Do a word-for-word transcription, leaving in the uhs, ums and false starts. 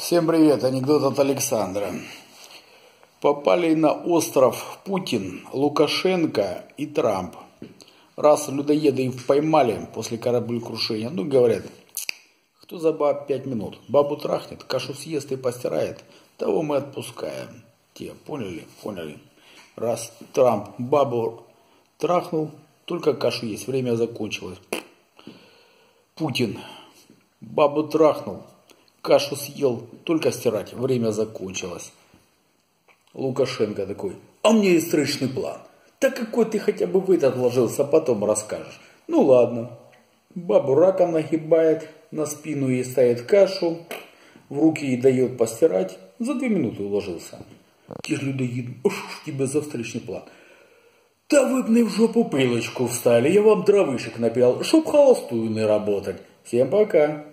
Всем привет, анекдот от Александра. Попали на остров Путин, Лукашенко и Трамп. Раз людоеды их поймали после кораблекрушения, ну говорят, кто за баб пять минут? Бабу трахнет, кашу съест и постирает, того мы отпускаем. Те, поняли? Поняли. Раз Трамп бабу трахнул, только кашу есть, время закончилось. Путин бабу трахнул, кашу съел, только стирать, время закончилось. Лукашенко такой, а у меня есть срочный план. Так какой ты хотя бы в этот вложился, потом расскажешь. Ну ладно. Бабу раком нагибает, на спину ей ставит кашу, в руки ей дает постирать. За две минуты уложился. Те ж людоеды, уж тебе за встречный план. Да вы б не в жопу пилочку встали, я вам дровышек напял, чтоб холостую не работать. Всем пока.